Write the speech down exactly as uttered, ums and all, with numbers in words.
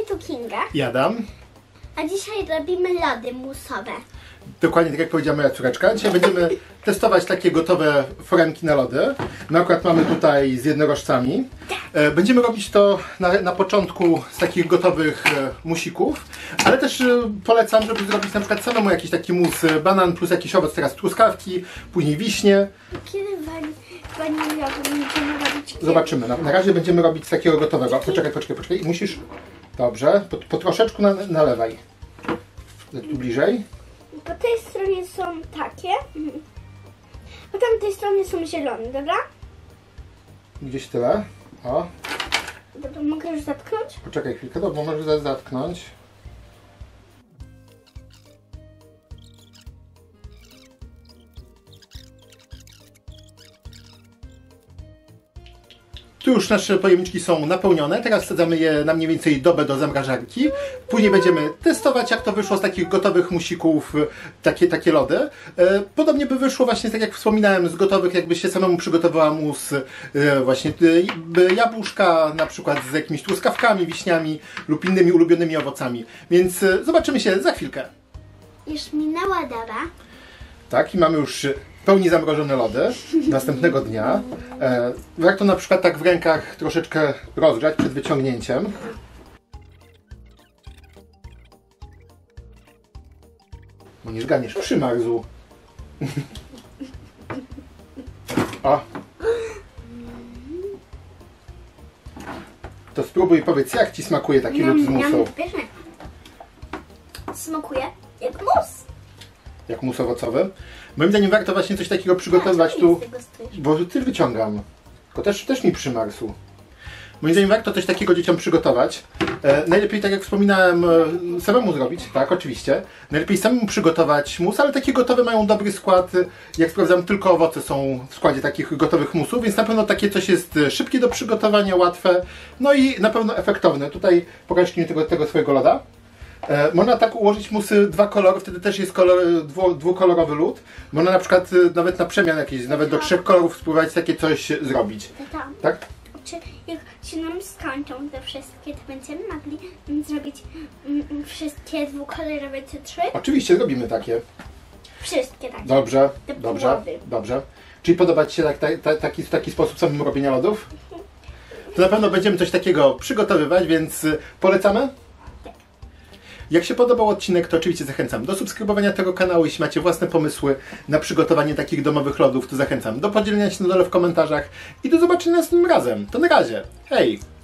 tu Kinga. I Adam. A dzisiaj robimy lody musowe. Dokładnie tak jak powiedziała moja córeczka. Dzisiaj będziemy testować takie gotowe foremki na lody. My akurat mamy tutaj z jednorożcami. Będziemy robić to na, na początku z takich gotowych musików, ale też polecam, żeby zrobić na przykład samemu jakiś taki mus, banan plus jakiś owoc, teraz truskawki, później wiśnie. Kiedy waniliowy będziemy robić? Kiedy? Zobaczymy. Na, na razie będziemy robić z takiego gotowego. Poczekaj, poczekaj, poczekaj. Musisz... Dobrze, po, po troszeczku na, nalewaj. Tu bliżej. Po tej stronie są takie, po tamtej stronie są zielone, dobra? Gdzieś tyle. O. Dobra, mogę już zatknąć? Poczekaj chwilkę, bo możesz zatknąć. Tu już nasze pojemniczki są napełnione, teraz wsadzamy je na mniej więcej dobę do zamrażarki. Później będziemy testować, jak to wyszło z takich gotowych musików, takie, takie lody. Podobnie by wyszło właśnie, tak jak wspominałem, z gotowych, jakby się samemu przygotowała mus właśnie jabłuszka, na przykład z jakimiś truskawkami, wiśniami lub innymi ulubionymi owocami. Więc zobaczymy się za chwilkę. Już minęła doba. Tak, i mamy już w pełni zamrożone lody następnego dnia. E, warto na przykład tak w rękach troszeczkę rozgrzać przed wyciągnięciem. Bo nie zganiesz, przymarzł. O. To spróbuj i powiedz, jak Ci smakuje taki lód z musą. Smakuje jak mus. Jak mus owocowy. Moim zdaniem warto właśnie coś takiego przygotować tu, bo Ty wyciągam. Tylko też, też mi przymarzł. Moim zdaniem warto coś takiego dzieciom przygotować. E, najlepiej, tak jak wspominałem, e, samemu zrobić, tak, oczywiście. Najlepiej samemu przygotować mus, ale takie gotowe mają dobry skład. Jak sprawdzam, tylko owoce są w składzie takich gotowych musów, więc na pewno takie coś jest szybkie do przygotowania, łatwe, no i na pewno efektowne. Tutaj pokażcie mi tego, tego swojego loda. E, można tak ułożyć musy dwa kolory, wtedy też jest kolor, dwu, dwukolorowy lód. Można na przykład nawet na przemian jakieś, nawet do trzech kolorów spróbować takie coś zrobić. Tata, tak? Czy jak się nam skończą te wszystkie, to będziemy mogli zrobić mm, wszystkie dwukolorowe te trzy? Oczywiście zrobimy takie. Wszystkie takie. Dobrze, Te dobrze, połowy. dobrze. Czyli podoba Ci się tak, ta, ta, taki, taki sposób samemu robienia lodów? To na pewno będziemy coś takiego przygotowywać, więc polecamy? Jak się podobał odcinek, to oczywiście zachęcam do subskrybowania tego kanału. Jeśli macie własne pomysły na przygotowanie takich domowych lodów, to zachęcam do podzielenia się na dole w komentarzach i do zobaczenia następnym razem. To na razie. Hej!